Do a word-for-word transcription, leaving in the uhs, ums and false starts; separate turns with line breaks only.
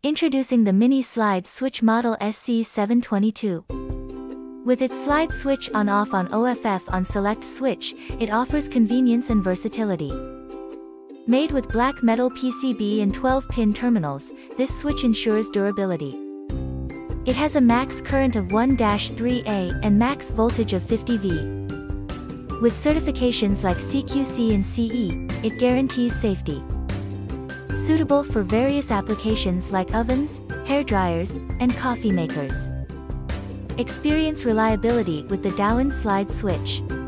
Introducing the mini slide switch model S C seven twenty-two. With its slide switch on-off on O F F on select switch, it offers convenience and versatility. Made with black metal P C B and twelve pin terminals, this switch ensures durability. It has a max current of one to three amps and max voltage of fifty volts. With certifications like C Q C and C E, it guarantees safety. Suitable for various applications like ovens, hair dryers, and coffee makers. Experience reliability with the Dowen slide switch.